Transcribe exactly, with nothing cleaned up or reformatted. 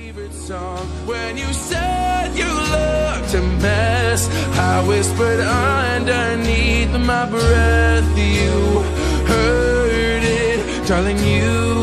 favorite song. When you said you looked a mess, I whispered underneath my breath. You heard it, darling, you